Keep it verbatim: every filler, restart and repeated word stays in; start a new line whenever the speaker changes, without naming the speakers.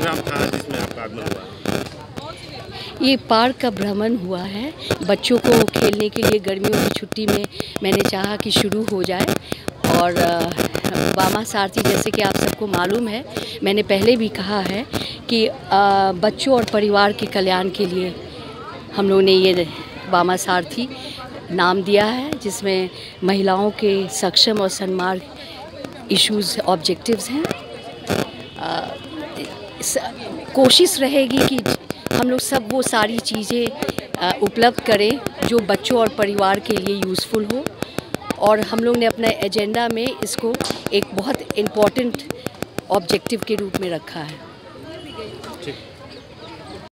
Programme था जिसमें आपका आगमन हुआ?
ये पार्क का भ्रमण हुआ है। बच्चों को खेलने के लिए गर्मियों की छुट्टी में मैंने चाहा कि शुरू हो जाए। और वामा सारथी, जैसे कि आप सबको मालूम है, मैंने पहले भी कहा है कि बच्चों और परिवार के कल्याण के लिए हम लोगों ने ये वामा सारथी नाम दिया है, जिसमें महिलाओं के सक्षम और सन्मान इश्यूज़ ऑब्जेक्टिव्स हैं। कोशिश रहेगी कि हम लोग सब वो सारी चीज़ें उपलब्ध करें जो बच्चों और परिवार के लिए यूज़फुल हो, और हम लोग ने अपने एजेंडा में इसको एक बहुत इम्पॉर्टेंट ऑब्जेक्टिव के रूप में रखा है।